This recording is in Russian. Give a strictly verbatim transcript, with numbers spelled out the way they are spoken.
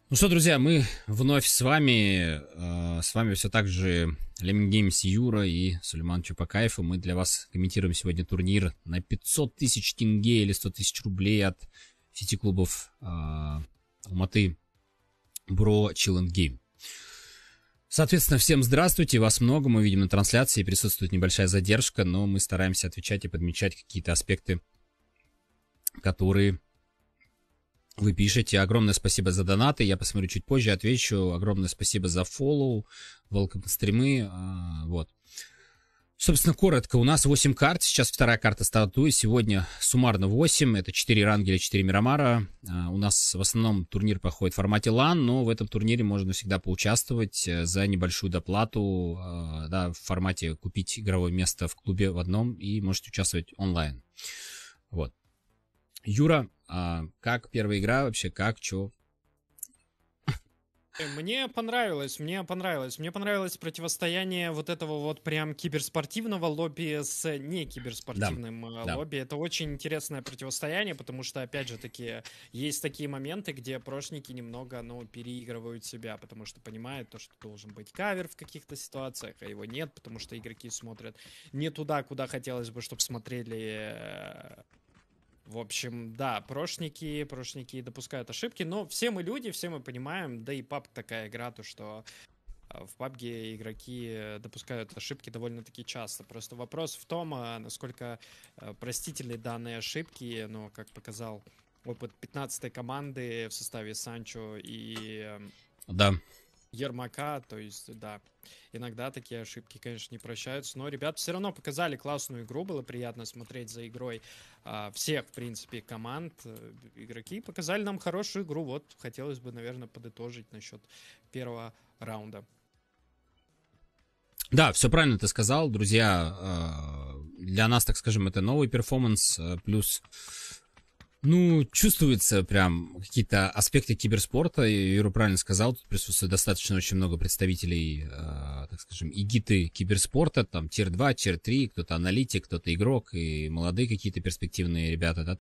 Ну что, друзья, мы вновь с вами. Э, С вами все так же Лемминг Геймс Юра и Сулейман Чупакаев. И мы для вас комментируем сегодня турнир на пятьсот тысяч тенге или сто тысяч рублей от сети клубов э, Алматы Бро Chill and Game. Соответственно, всем здравствуйте, вас много, мы видим на трансляции, присутствует небольшая задержка, но мы стараемся отвечать и подмечать какие-то аспекты, которые вы пишете. Огромное спасибо за донаты, я посмотрю чуть позже, отвечу. Огромное спасибо за фоллоу, welcome на стримы, а, вот. Собственно, коротко, у нас восемь карт, сейчас вторая карта стартует, сегодня суммарно восемь, это четыре рангеля, четыре Мирамара. А, у нас в основном турнир проходит в формате лан, но в этом турнире можно всегда поучаствовать за небольшую доплату, а, да, в формате купить игровое место в клубе в одном и можете участвовать онлайн. Вот. Юра, а как первая игра вообще, как, чё? Мне понравилось, мне понравилось. Мне понравилось противостояние вот этого вот прям киберспортивного лобби с не киберспортивным Да, э, да. лобби. Это очень интересное противостояние, потому что, опять же таки, есть такие моменты, где прошники немного, ну, переигрывают себя, потому что понимают то, что должен быть кавер в каких-то ситуациях, а его нет, потому что игроки смотрят не туда, куда хотелось бы, чтобы смотрели. э, В общем, да, прошники, прошники допускают ошибки, но все мы люди, все мы понимаем, да и пабг такая игра, то что э, в пабге игроки допускают ошибки довольно-таки часто. Просто вопрос в том, э, насколько э, простительны данные ошибки, но, как показал опыт пятнадцатой команды в составе Санчо и э, Да. Ермака, то есть, да, иногда такие ошибки, конечно, не прощаются, но ребята все равно показали классную игру, было приятно смотреть за игрой а, всех, в принципе, команд. Э, Игроки показали нам хорошую игру, вот, хотелось бы, наверное, подытожить насчет первого раунда. Да, все правильно ты сказал, друзья. э, Для нас, так скажем, это новый перформанс, э, плюс, ну, чувствуется прям какие-то аспекты киберспорта. И Юра правильно сказал, тут присутствует достаточно очень много представителей, э, так скажем, игиты киберспорта, там тир два, тир три, кто-то аналитик, кто-то игрок, и молодые какие-то перспективные ребята, да.